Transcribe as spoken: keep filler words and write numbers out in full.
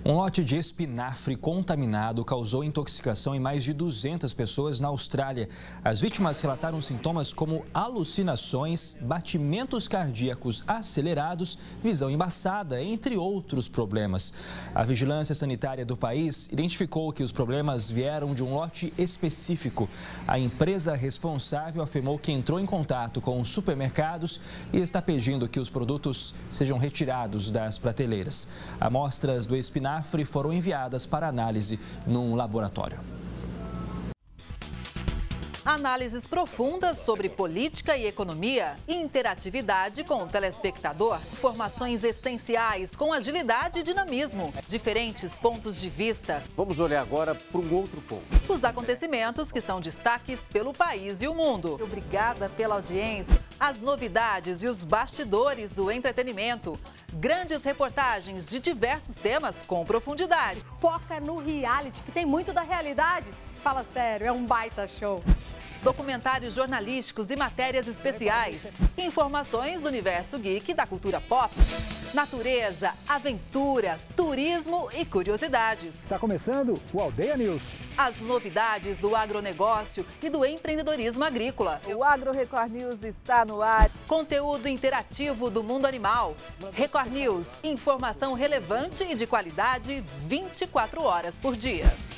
Um lote de espinafre contaminado causou intoxicação em mais de duzentas pessoas na Austrália. As vítimas relataram sintomas como alucinações, batimentos cardíacos acelerados, visão embaçada, entre outros problemas. A Vigilância Sanitária do país identificou que os problemas vieram de um lote específico. A empresa responsável afirmou que entrou em contato com os supermercados e está pedindo que os produtos sejam retirados das prateleiras. Amostras do espinafre foram enviadas para análise num laboratório. Análises profundas sobre política e economia, interatividade com o telespectador, informações essenciais com agilidade e dinamismo, diferentes pontos de vista. Vamos olhar agora para um outro ponto. Os acontecimentos que são destaques pelo país e o mundo. Obrigada pela audiência. As novidades e os bastidores do entretenimento. Grandes reportagens de diversos temas com profundidade. Foca no reality, que tem muito da realidade. Fala sério, é um baita show. Documentários jornalísticos e matérias especiais. Informações do universo geek e da cultura pop. Natureza, aventura, turismo e curiosidades. Está começando o Aldeia News. As novidades do agronegócio e do empreendedorismo agrícola. O Agro Record News está no ar. Conteúdo interativo do mundo animal. Record News, informação relevante e de qualidade vinte e quatro horas por dia.